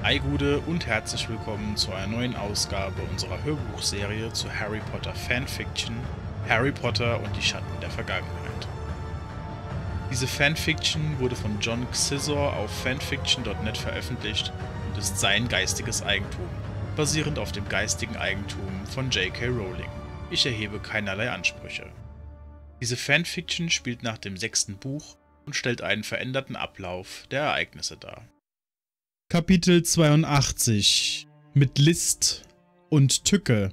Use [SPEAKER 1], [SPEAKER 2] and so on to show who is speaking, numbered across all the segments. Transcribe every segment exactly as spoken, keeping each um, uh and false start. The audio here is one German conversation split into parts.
[SPEAKER 1] Ei Gude und herzlich willkommen zu einer neuen Ausgabe unserer Hörbuchserie zu Harry Potter Fanfiction Harry Potter und die Schatten der Vergangenheit. Diese Fanfiction wurde von John Xizor auf fanfiction punkt net veröffentlicht und ist sein geistiges Eigentum, basierend auf dem geistigen Eigentum von J K Rowling. Ich erhebe keinerlei Ansprüche. Diese Fanfiction spielt nach dem sechsten Buch und stellt einen veränderten Ablauf der Ereignisse dar. Kapitel zweiundachtzig mit List und Tücke.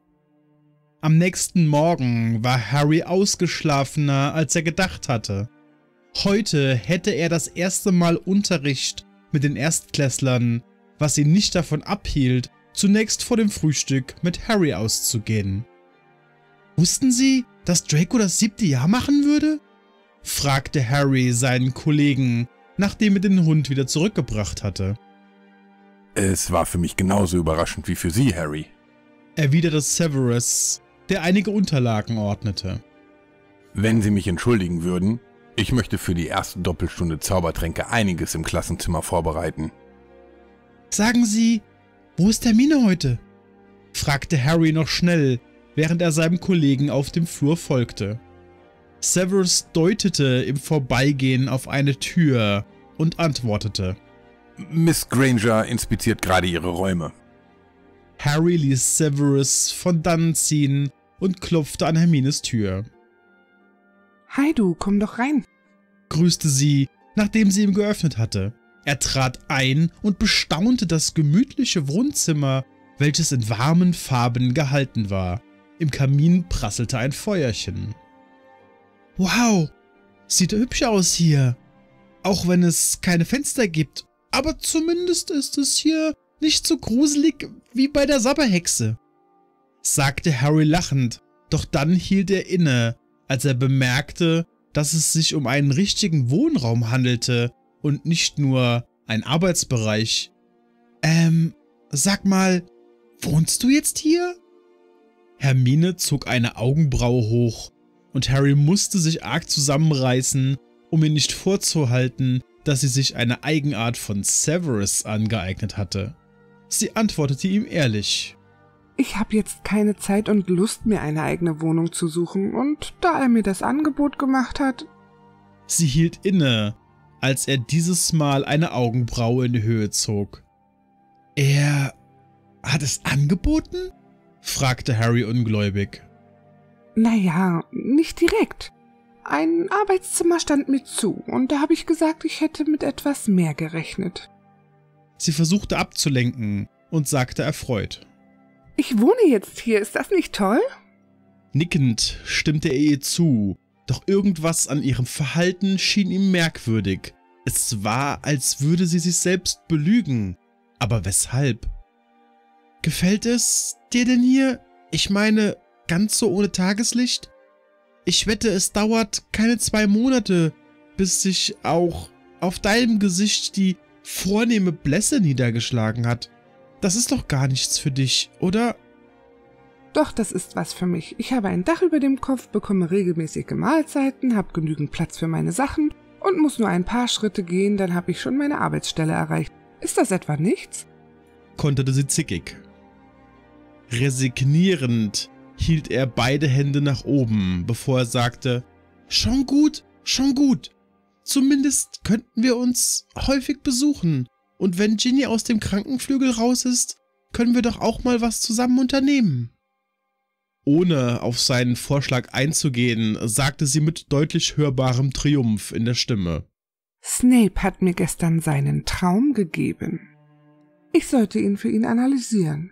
[SPEAKER 1] Am nächsten Morgen war Harry ausgeschlafener, als er gedacht hatte. Heute hätte er das erste Mal Unterricht mit den Erstklässlern, was ihn nicht davon abhielt, zunächst vor dem Frühstück mit Harry auszugehen. »Wussten Sie, dass Draco das siebte Jahr machen würde?« fragte Harry seinen Kollegen, nachdem er den Hund wieder zurückgebracht hatte.
[SPEAKER 2] »Es war für mich genauso überraschend wie für Sie, Harry«,
[SPEAKER 1] erwiderte Severus, der einige Unterlagen ordnete.
[SPEAKER 2] »Wenn Sie mich entschuldigen würden, ich möchte für die erste Doppelstunde Zaubertränke einiges im Klassenzimmer vorbereiten.«
[SPEAKER 1] »Sagen Sie, wo ist Hermine heute?« fragte Harry noch schnell, während er seinem Kollegen auf dem Flur folgte. Severus deutete im Vorbeigehen auf eine Tür und antwortete:
[SPEAKER 2] »Miss Granger inspiziert gerade ihre Räume.«
[SPEAKER 1] Harry ließ Severus von dannen ziehen und klopfte an Hermines Tür.
[SPEAKER 3] »Hi du, komm doch rein«,
[SPEAKER 1] grüßte sie, nachdem sie ihm geöffnet hatte. Er trat ein und bestaunte das gemütliche Wohnzimmer, welches in warmen Farben gehalten war. Im Kamin prasselte ein Feuerchen. »Wow, sieht hübsch aus hier, auch wenn es keine Fenster gibt. Aber zumindest ist es hier nicht so gruselig wie bei der Sabberhexe«, sagte Harry lachend, doch dann hielt er inne, als er bemerkte, dass es sich um einen richtigen Wohnraum handelte und nicht nur ein Arbeitsbereich. »Ähm, sag mal, wohnst du jetzt hier?« Hermine zog eine Augenbraue hoch und Harry musste sich arg zusammenreißen, um ihr nicht vorzuhalten, dass sie sich eine Eigenart von Severus angeeignet hatte. Sie antwortete ihm ehrlich:
[SPEAKER 3] »Ich habe jetzt keine Zeit und Lust, mir eine eigene Wohnung zu suchen, und da er mir das Angebot gemacht hat...«
[SPEAKER 1] Sie hielt inne, als er dieses Mal eine Augenbraue in die Höhe zog. »Er hat es angeboten?« fragte Harry ungläubig.
[SPEAKER 3] »Naja, nicht direkt. Ein Arbeitszimmer stand mir zu, und da habe ich gesagt, ich hätte mit etwas mehr gerechnet.«
[SPEAKER 1] Sie versuchte abzulenken und sagte erfreut:
[SPEAKER 3] »Ich wohne jetzt hier, ist das nicht toll?«
[SPEAKER 1] Nickend stimmte er ihr zu, doch irgendwas an ihrem Verhalten schien ihm merkwürdig. Es war, als würde sie sich selbst belügen. Aber weshalb? »Gefällt es dir denn hier? Ich meine, ganz so ohne Tageslicht? Ich wette, es dauert keine zwei Monate, bis sich auch auf deinem Gesicht die vornehme Blässe niedergeschlagen hat. Das ist doch gar nichts für dich, oder?«
[SPEAKER 3] »Doch, das ist was für mich. Ich habe ein Dach über dem Kopf, bekomme regelmäßige Mahlzeiten, habe genügend Platz für meine Sachen und muss nur ein paar Schritte gehen, dann habe ich schon meine Arbeitsstelle erreicht. Ist das etwa nichts?«
[SPEAKER 1] konterte sie zickig. Resignierend hielt er beide Hände nach oben, bevor er sagte: »Schon gut, schon gut. Zumindest könnten wir uns häufig besuchen. Und wenn Ginny aus dem Krankenflügel raus ist, können wir doch auch mal was zusammen unternehmen.« Ohne auf seinen Vorschlag einzugehen, sagte sie mit deutlich hörbarem Triumph in der Stimme:
[SPEAKER 3] »Snape hat mir gestern seinen Traum gegeben. Ich sollte ihn für ihn analysieren.«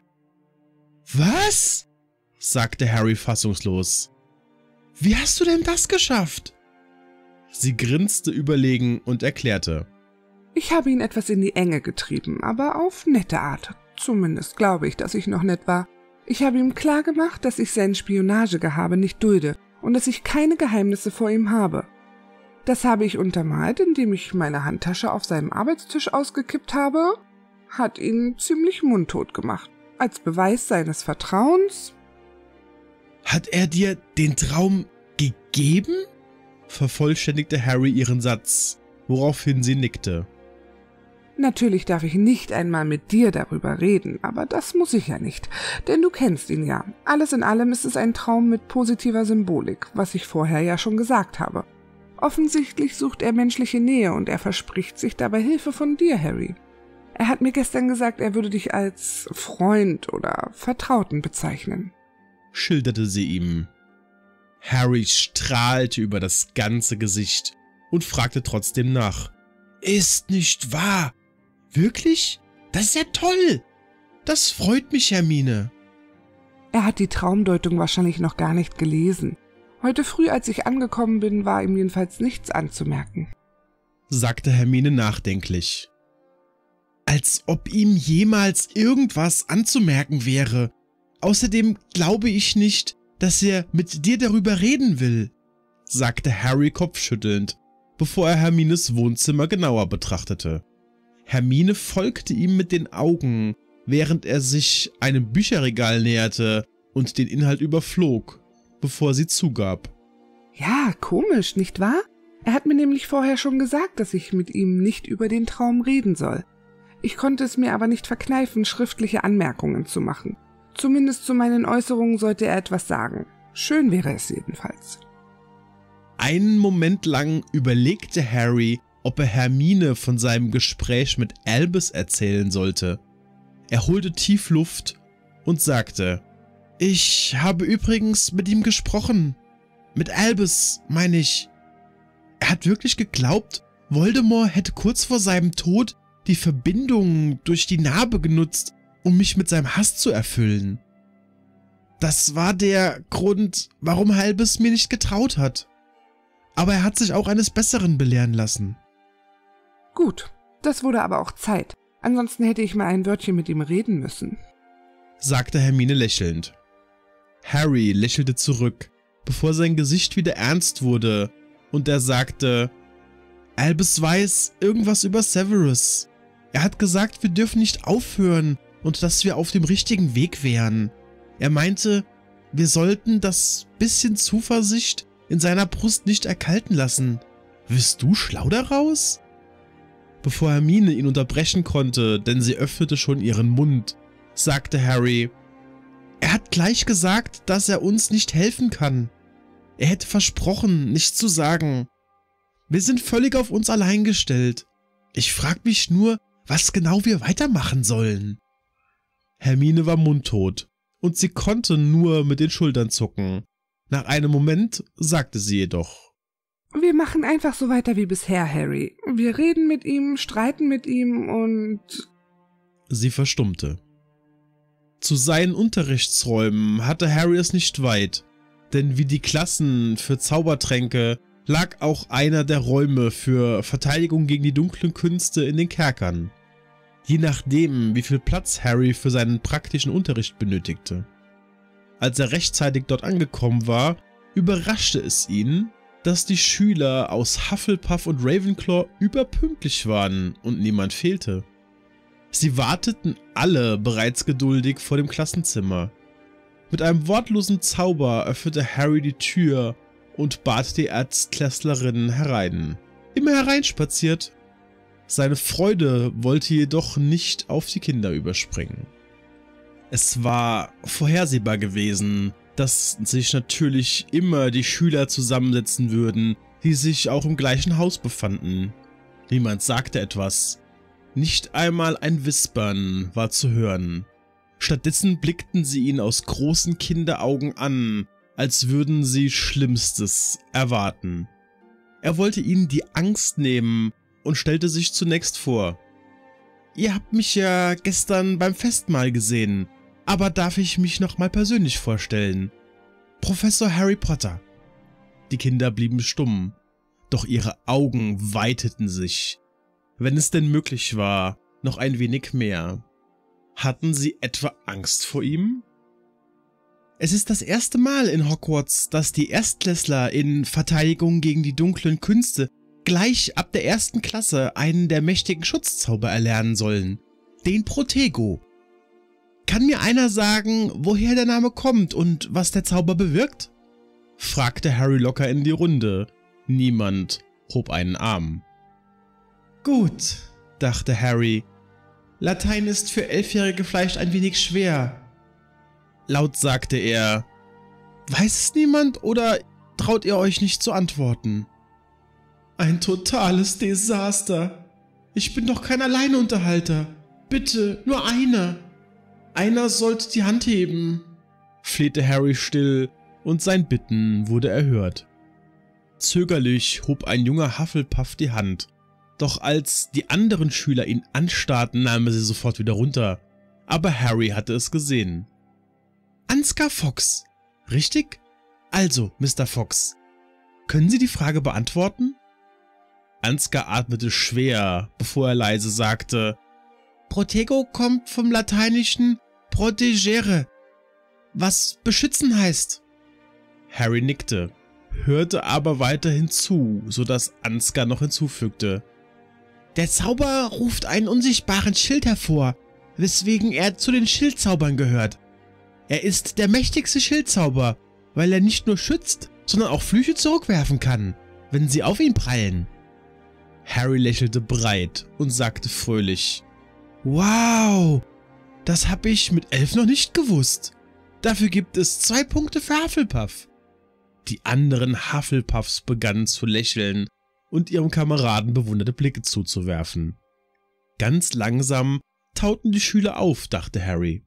[SPEAKER 1] »Was?« sagte Harry fassungslos. »Wie hast du denn das geschafft?« Sie grinste überlegen und erklärte:
[SPEAKER 3] »Ich habe ihn etwas in die Enge getrieben, aber auf nette Art. Zumindest glaube ich, dass ich noch nett war. Ich habe ihm klargemacht, dass ich sein Spionagegehabe nicht dulde und dass ich keine Geheimnisse vor ihm habe. Das habe ich untermalt, indem ich meine Handtasche auf seinem Arbeitstisch ausgekippt habe. Hat ihn ziemlich mundtot gemacht. Als Beweis seines Vertrauens.«
[SPEAKER 1] »Hat er dir den Traum gegeben?« vervollständigte Harry ihren Satz, woraufhin sie nickte.
[SPEAKER 3] Natürlich darf ich nicht einmal mit dir darüber reden, aber das muss ich ja nicht, denn du kennst ihn ja. Alles in allem ist es ein Traum mit positiver Symbolik, was ich vorher ja schon gesagt habe. Offensichtlich sucht er menschliche Nähe und er verspricht sich dabei Hilfe von dir, Harry. Er hat mir gestern gesagt, er würde dich als Freund oder Vertrauten bezeichnen,
[SPEAKER 4] schilderte sie ihm. Harry strahlte über das ganze Gesicht und fragte trotzdem nach. Ist nicht wahr? Wirklich? Das ist ja toll! Das freut mich, Hermine.
[SPEAKER 3] Er hat die Traumdeutung wahrscheinlich noch gar nicht gelesen. Heute früh, als ich angekommen bin, war ihm jedenfalls nichts anzumerken,
[SPEAKER 4] sagte Hermine nachdenklich. Als ob ihm jemals irgendwas anzumerken wäre. Außerdem glaube ich nicht, dass er mit dir darüber reden will, sagte Harry kopfschüttelnd, bevor er Hermines Wohnzimmer genauer betrachtete. Hermine folgte ihm mit den Augen, während er sich einem Bücherregal näherte und den Inhalt überflog, bevor sie zugab.
[SPEAKER 3] Ja, komisch, nicht wahr? Er hat mir nämlich vorher schon gesagt, dass ich mit ihm nicht über den Traum reden soll. Ich konnte es mir aber nicht verkneifen, schriftliche Anmerkungen zu machen. Zumindest zu meinen Äußerungen sollte er etwas sagen. Schön wäre es jedenfalls.
[SPEAKER 4] Einen Moment lang überlegte Harry, ob er Hermine von seinem Gespräch mit Albus erzählen sollte. Er holte tief Luft und sagte, »Ich habe übrigens mit ihm gesprochen. Mit Albus, meine ich. Er hat wirklich geglaubt, Voldemort hätte kurz vor seinem Tod die Verbindung durch die Narbe genutzt, um mich mit seinem Hass zu erfüllen. Das war der Grund, warum Albus mir nicht getraut hat. Aber er hat sich auch eines Besseren belehren lassen.«
[SPEAKER 3] Gut, das wurde aber auch Zeit. Ansonsten hätte ich mal ein Wörtchen mit ihm reden müssen,
[SPEAKER 4] sagte Hermine lächelnd. Harry lächelte zurück, bevor sein Gesicht wieder ernst wurde, und er sagte, Albus weiß irgendwas über Severus. Er hat gesagt, wir dürfen nicht aufhören und dass wir auf dem richtigen Weg wären. Er meinte, wir sollten das bisschen Zuversicht in seiner Brust nicht erkalten lassen. Wirst du schlau daraus? Bevor Hermine ihn unterbrechen konnte, denn sie öffnete schon ihren Mund, sagte Harry, er hat gleich gesagt, dass er uns nicht helfen kann. Er hätte versprochen, nichts zu sagen. Wir sind völlig auf uns allein gestellt. Ich frag mich nur, was genau wir weitermachen sollen. Hermine war mundtot und sie konnte nur mit den Schultern zucken. Nach einem Moment sagte sie jedoch,
[SPEAKER 3] wir machen einfach so weiter wie bisher, Harry. Wir reden mit ihm, streiten mit ihm und...
[SPEAKER 4] Sie verstummte. Zu seinen Unterrichtsräumen hatte Harry es nicht weit, denn wie die Klassen für Zaubertränke lag auch einer der Räume für Verteidigung gegen die dunklen Künste in den Kerkern, je nachdem, wie viel Platz Harry für seinen praktischen Unterricht benötigte. Als er rechtzeitig dort angekommen war, überraschte es ihn, dass die Schüler aus Hufflepuff und Ravenclaw überpünktlich waren und niemand fehlte. Sie warteten alle bereits geduldig vor dem Klassenzimmer. Mit einem wortlosen Zauber öffnete Harry die Tür und bat die Erstklässlerin herein. Immer hereinspaziert. Seine Freude wollte jedoch nicht auf die Kinder überspringen. Es war vorhersehbar gewesen, dass sich natürlich immer die Schüler zusammensetzen würden, die sich auch im gleichen Haus befanden. Niemand sagte etwas. Nicht einmal ein Wispern war zu hören. Stattdessen blickten sie ihn aus großen Kinderaugen an, als würden sie Schlimmstes erwarten. Er wollte ihnen die Angst nehmen und stellte sich zunächst vor. »Ihr habt mich ja gestern beim Festmahl gesehen. Aber darf ich mich nochmal persönlich vorstellen? Professor Harry Potter.« Die Kinder blieben stumm, doch ihre Augen weiteten sich, wenn es denn möglich war, noch ein wenig mehr. Hatten sie etwa Angst vor ihm? Es ist das erste Mal in Hogwarts, dass die Erstklässler in Verteidigung gegen die dunklen Künste gleich ab der ersten Klasse einen der mächtigen Schutzzauber erlernen sollen, den Protego. Kann mir einer sagen, woher der Name kommt und was der Zauber bewirkt? Fragte Harry locker in die Runde. Niemand hob einen Arm. Gut, dachte Harry. Latein ist für Elfjährige vielleicht ein wenig schwer. Laut sagte er, weiß es niemand oder traut ihr euch nicht zu antworten? Ein totales Desaster. Ich bin doch kein Alleinunterhalter. Bitte, nur einer. Einer sollte die Hand heben, flehte Harry still, und sein Bitten wurde erhört. Zögerlich hob ein junger Hufflepuff die Hand, doch als die anderen Schüler ihn anstarrten, nahm er sie sofort wieder runter. Aber Harry hatte es gesehen. Ansgar Fox, richtig? Also, Mister Fox, können Sie die Frage beantworten? Ansgar atmete schwer, bevor er leise sagte, Protego kommt vom lateinischen protegere, was beschützen heißt. Harry nickte, hörte aber weiterhin zu, sodass Ansgar noch hinzufügte. Der Zauber ruft einen unsichtbaren Schild hervor, weswegen er zu den Schildzaubern gehört. Er ist der mächtigste Schildzauber, weil er nicht nur schützt, sondern auch Flüche zurückwerfen kann, wenn sie auf ihn prallen. Harry lächelte breit und sagte fröhlich, Wow, das habe ich mit elf noch nicht gewusst. Dafür gibt es zwei Punkte für Hufflepuff. Die anderen Hufflepuffs begannen zu lächeln und ihrem Kameraden bewunderte Blicke zuzuwerfen. Ganz langsam tauten die Schüler auf, dachte Harry.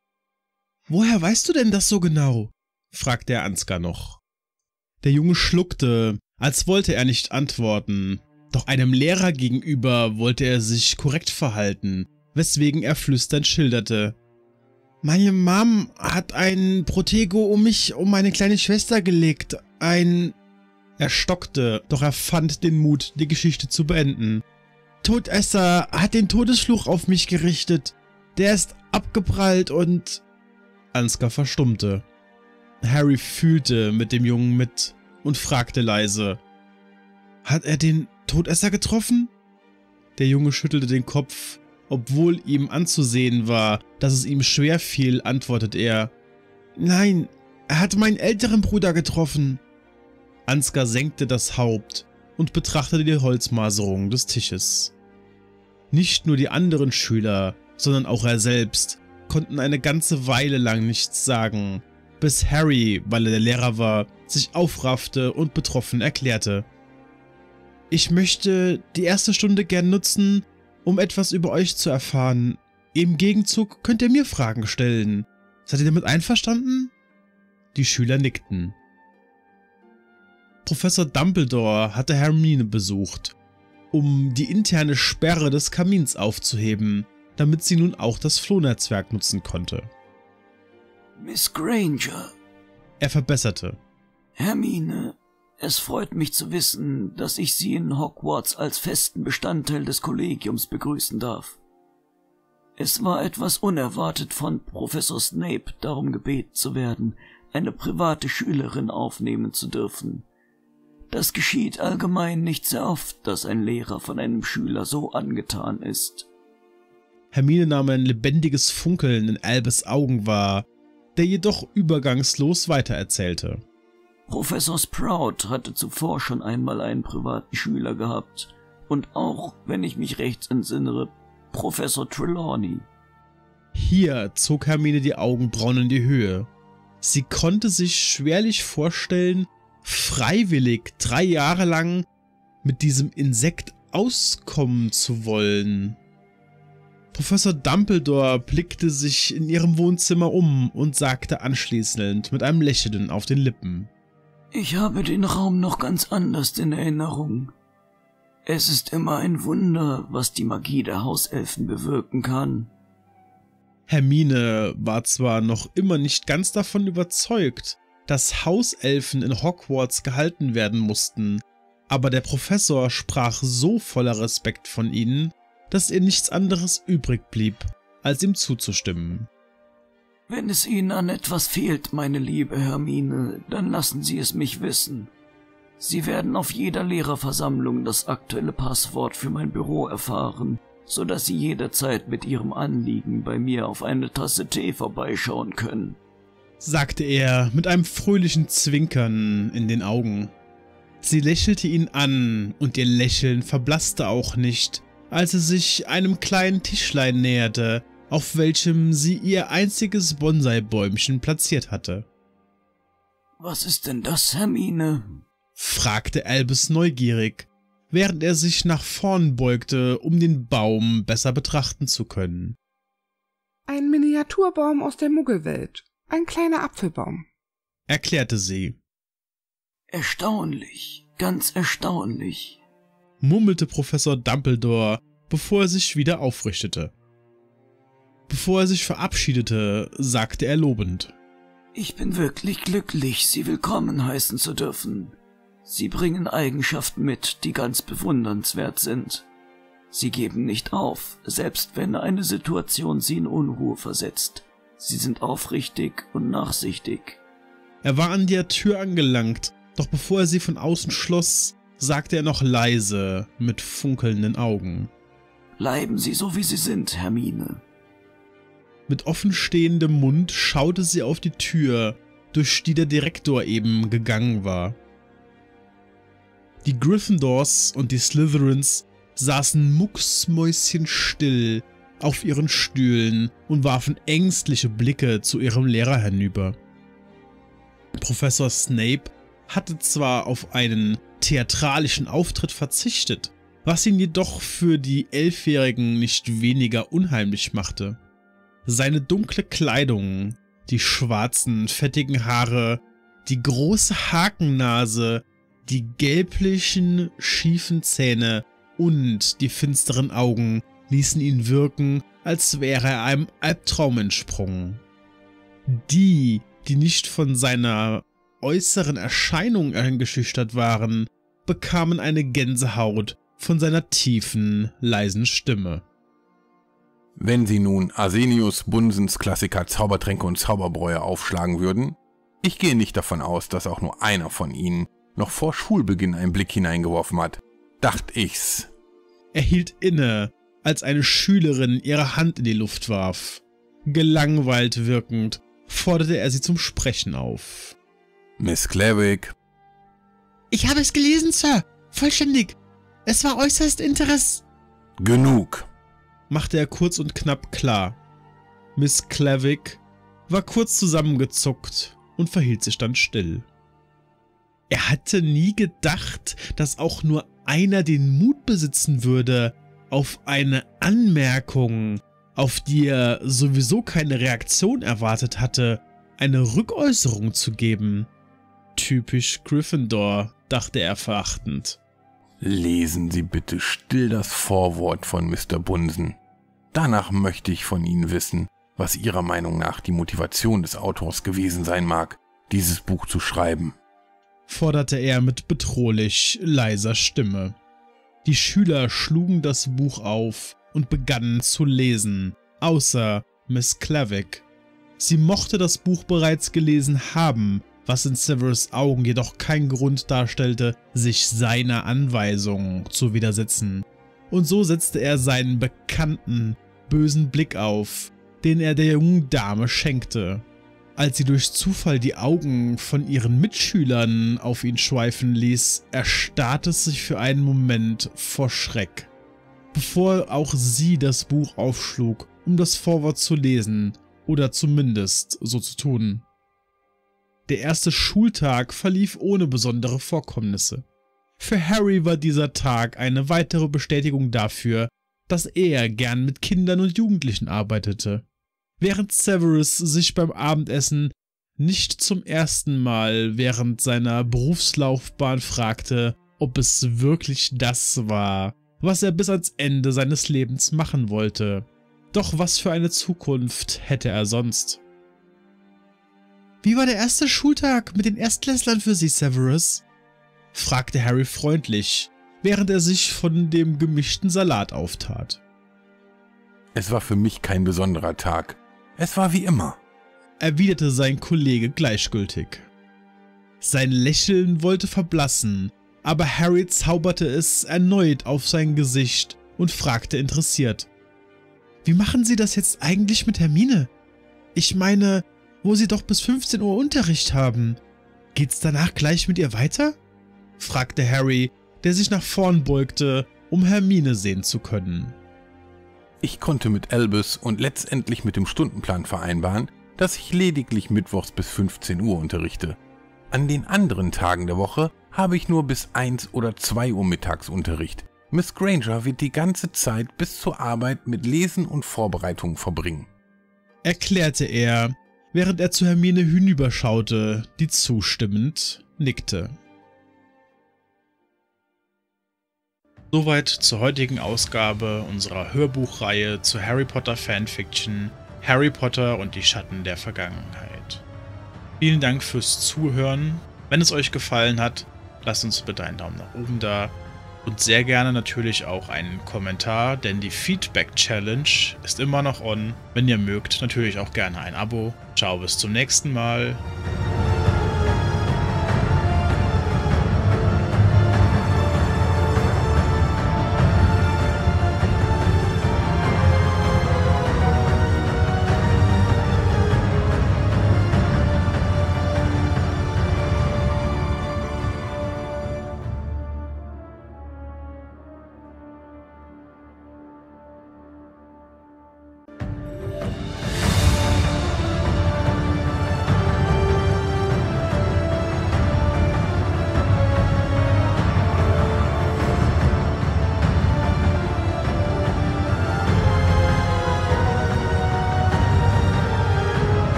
[SPEAKER 4] Woher weißt du denn das so genau? Fragte er Ansgar noch. Der Junge schluckte, als wollte er nicht antworten, doch einem Lehrer gegenüber wollte er sich korrekt verhalten, weswegen er flüsternd schilderte. Meine Mom hat ein Protego um mich, um meine kleine Schwester gelegt, ein... Er stockte, doch er fand den Mut, die Geschichte zu beenden. Todesser hat den Todesfluch auf mich gerichtet, der ist abgeprallt und... Ansgar verstummte. Harry fühlte mit dem Jungen mit und fragte leise, hat er den Todesser getroffen? Der Junge schüttelte den Kopf, obwohl ihm anzusehen war, dass es ihm schwer fiel, antwortete er, Nein, er hat meinen älteren Bruder getroffen. Ansgar senkte das Haupt und betrachtete die Holzmaserung des Tisches. Nicht nur die anderen Schüler, sondern auch er selbst konnten eine ganze Weile lang nichts sagen, bis Harry, weil er der Lehrer war, sich aufraffte und betroffen erklärte. Ich möchte die erste Stunde gern nutzen, um etwas über euch zu erfahren. Im Gegenzug könnt ihr mir Fragen stellen. Seid ihr damit einverstanden? Die Schüler nickten. Professor Dumbledore hatte Hermine besucht, um die interne Sperre des Kamins aufzuheben, damit sie nun auch das Flohnetzwerk nutzen konnte.
[SPEAKER 5] Miss Granger.
[SPEAKER 4] Er verbesserte.
[SPEAKER 5] Hermine, es freut mich zu wissen, dass ich Sie in Hogwarts als festen Bestandteil des Kollegiums begrüßen darf. Es war etwas unerwartet von Professor Snape darum gebeten zu werden, eine private Schülerin aufnehmen zu dürfen. Das geschieht allgemein nicht sehr oft, dass ein Lehrer von einem Schüler so angetan ist.
[SPEAKER 4] Hermine nahm ein lebendiges Funkeln in Albus Augen wahr, der jedoch übergangslos weitererzählte.
[SPEAKER 5] Professor Sprout hatte zuvor schon einmal einen privaten Schüler gehabt und auch, wenn ich mich recht entsinnere, Professor Trelawney.
[SPEAKER 4] Hier zog Hermine die Augenbrauen in die Höhe. Sie konnte sich schwerlich vorstellen, freiwillig drei Jahre lang mit diesem Insekt auskommen zu wollen. Professor Dumbledore blickte sich in ihrem Wohnzimmer um und sagte anschließend mit einem Lächeln auf den Lippen.
[SPEAKER 5] Ich habe den Raum noch ganz anders in Erinnerung. Es ist immer ein Wunder, was die Magie der Hauselfen bewirken kann.
[SPEAKER 4] Hermine war zwar noch immer nicht ganz davon überzeugt, dass Hauselfen in Hogwarts gehalten werden mussten, aber der Professor sprach so voller Respekt von ihnen, dass ihr nichts anderes übrig blieb, als ihm zuzustimmen.
[SPEAKER 5] Wenn es Ihnen an etwas fehlt, meine liebe Hermine, dann lassen Sie es mich wissen. Sie werden auf jeder Lehrerversammlung das aktuelle Passwort für mein Büro erfahren, so dass Sie jederzeit mit Ihrem Anliegen bei mir auf eine Tasse Tee vorbeischauen können,
[SPEAKER 4] sagte er mit einem fröhlichen Zwinkern in den Augen. Sie lächelte ihn an und ihr Lächeln verblasste auch nicht, als sie sich einem kleinen Tischlein näherte, auf welchem sie ihr einziges Bonsai-Bäumchen platziert hatte.
[SPEAKER 5] »Was ist denn das, Hermine?«
[SPEAKER 4] fragte Albus neugierig, während er sich nach vorn beugte, um den Baum besser betrachten zu können.
[SPEAKER 3] »Ein Miniaturbaum aus der Muggelwelt. Ein kleiner Apfelbaum«,
[SPEAKER 4] erklärte sie.
[SPEAKER 5] »Erstaunlich, ganz erstaunlich«,
[SPEAKER 4] murmelte Professor Dumbledore, bevor er sich wieder aufrichtete. Bevor er sich verabschiedete, sagte er lobend:
[SPEAKER 5] »Ich bin wirklich glücklich, Sie willkommen heißen zu dürfen. Sie bringen Eigenschaften mit, die ganz bewundernswert sind. Sie geben nicht auf, selbst wenn eine Situation Sie in Unruhe versetzt. Sie sind aufrichtig und nachsichtig.«
[SPEAKER 4] Er war an der Tür angelangt, doch bevor er sie von außen schloss, sagte er noch leise, mit funkelnden Augen:
[SPEAKER 5] »Bleiben Sie so, wie Sie sind, Hermine.«
[SPEAKER 4] Mit offenstehendem Mund schaute sie auf die Tür, durch die der Direktor eben gegangen war. Die Gryffindors und die Slytherins saßen mucksmäuschenstill auf ihren Stühlen und warfen ängstliche Blicke zu ihrem Lehrer hinüber. Professor Snape hatte zwar auf einen theatralischen Auftritt verzichtet, was ihn jedoch für die Elfjährigen nicht weniger unheimlich machte. Seine dunkle Kleidung, die schwarzen, fettigen Haare, die große Hakennase, die gelblichen, schiefen Zähne und die finsteren Augen ließen ihn wirken, als wäre er einem Albtraum entsprungen. Die, die nicht von seiner äußeren Erscheinung eingeschüchtert waren, bekamen eine Gänsehaut von seiner tiefen, leisen Stimme.
[SPEAKER 2] Wenn Sie nun Arsenius Bunsens Klassiker Zaubertränke und Zauberbräue aufschlagen würden, ich gehe nicht davon aus, dass auch nur einer von Ihnen noch vor Schulbeginn einen Blick hineingeworfen hat. Dacht ich's.
[SPEAKER 4] Er hielt inne, als eine Schülerin ihre Hand in die Luft warf. Gelangweilt wirkend, forderte er sie zum Sprechen auf.
[SPEAKER 2] Miss Clavick.
[SPEAKER 4] »Ich habe es gelesen, Sir. Vollständig. Es war äußerst interess...«
[SPEAKER 2] Genug,
[SPEAKER 4] machte er kurz und knapp klar. Miss Clavick war kurz zusammengezuckt und verhielt sich dann still. Er hatte nie gedacht, dass auch nur einer den Mut besitzen würde, auf eine Anmerkung, auf die er sowieso keine Reaktion erwartet hatte, eine Rückäußerung zu geben. Typisch Gryffindor, dachte er verachtend.
[SPEAKER 2] Lesen Sie bitte still das Vorwort von Mister Bunsen. Danach möchte ich von Ihnen wissen, was Ihrer Meinung nach die Motivation des Autors gewesen sein mag, dieses Buch zu schreiben,
[SPEAKER 4] forderte er mit bedrohlich leiser Stimme. Die Schüler schlugen das Buch auf und begannen zu lesen, außer Miss Clavick. Sie mochte das Buch bereits gelesen haben, was in Severus' Augen jedoch kein Grund darstellte, sich seiner Anweisung zu widersetzen. Und so setzte er seinen bekannten, bösen Blick auf, den er der jungen Dame schenkte. Als sie durch Zufall die Augen von ihren Mitschülern auf ihn schweifen ließ, erstarrte sie für einen Moment vor Schreck. Bevor auch sie das Buch aufschlug, um das Vorwort zu lesen, oder zumindest so zu tun. Der erste Schultag verlief ohne besondere Vorkommnisse. Für Harry war dieser Tag eine weitere Bestätigung dafür, dass er gern mit Kindern und Jugendlichen arbeitete. Während Severus sich beim Abendessen nicht zum ersten Mal während seiner Berufslaufbahn fragte, ob es wirklich das war, was er bis ans Ende seines Lebens machen wollte. Doch was für eine Zukunft hätte er sonst? »Wie war der erste Schultag mit den Erstklässlern für Sie, Severus?« fragte Harry freundlich, während er sich von dem gemischten Salat auftat.
[SPEAKER 2] Es war für mich kein besonderer Tag. Es war wie immer,
[SPEAKER 4] erwiderte sein Kollege gleichgültig. Sein Lächeln wollte verblassen, aber Harry zauberte es erneut auf sein Gesicht und fragte interessiert: »Wie machen Sie das jetzt eigentlich mit Hermine? Ich meine, wo Sie doch bis fünfzehn Uhr Unterricht haben. Geht's danach gleich mit ihr weiter?« fragte Harry, der sich nach vorn beugte, um Hermine sehen zu können.
[SPEAKER 2] Ich konnte mit Albus und letztendlich mit dem Stundenplan vereinbaren, dass ich lediglich mittwochs bis fünfzehn Uhr unterrichte. An den anderen Tagen der Woche habe ich nur bis eins oder zwei Uhr mittags Unterricht. Miss Granger wird die ganze Zeit bis zur Arbeit mit Lesen und Vorbereitung verbringen,
[SPEAKER 4] Erklärte er, während er zu Hermine hinüberschaute, die zustimmend nickte.
[SPEAKER 1] Soweit zur heutigen Ausgabe unserer Hörbuchreihe zu Harry Potter Fanfiction Harry Potter und die Schatten der Vergangenheit. Vielen Dank fürs Zuhören. Wenn es euch gefallen hat, lasst uns bitte einen Daumen nach oben da und sehr gerne natürlich auch einen Kommentar, denn die Feedback Challenge ist immer noch on. Wenn ihr mögt, natürlich auch gerne ein Abo. Ciao, bis zum nächsten Mal.